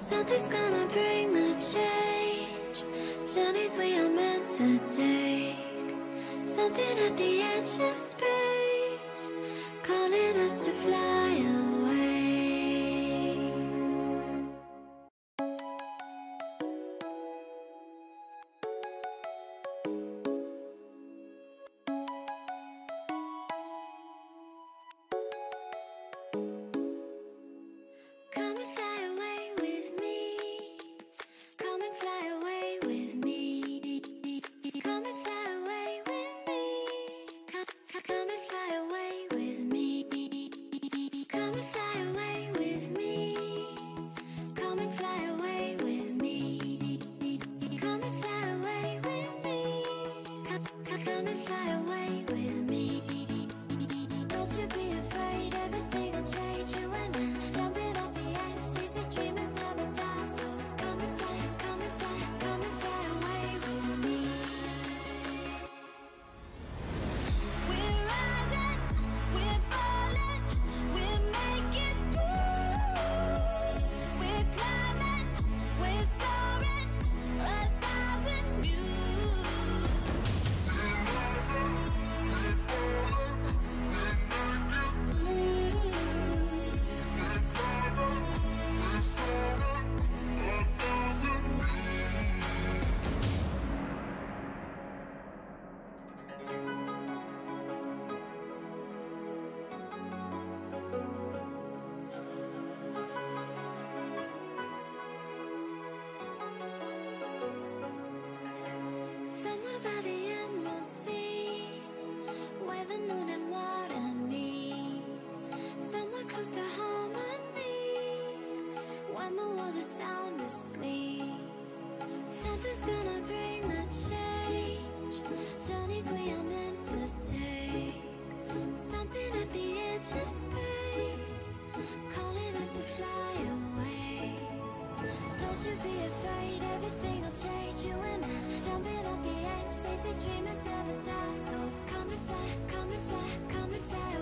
Something's gonna bring the change. Journeys we are meant to take. Something at the edge of space, calling us to fly away. Come and fly away with me. Come and fly away with me. Come and fly away with me. Come and fly away with me. Come and fly away with me. Come and fly away with me. Come and fly away with me. Come and fly away with me. Don't you be afraid, everything will change. You and I, jumping off the edge. They say dreamers never die, so come and fly, come and fly, come and fly away with me. We're rising, we're falling, we're making through. We're climbing, we're soaring, 1,000 views. Somewhere by the emerald sea, where the moon and water meet. Somewhere close to harmony, when the world is sound asleep. Something's gonna bring the change. Journeys we are meant to take. Something at the edge of space, calling us to fly away. Don't you be afraid, everything will change. You and I, jumping off the edge. They say dreamers never die, so come and fly, come and fly, come and fly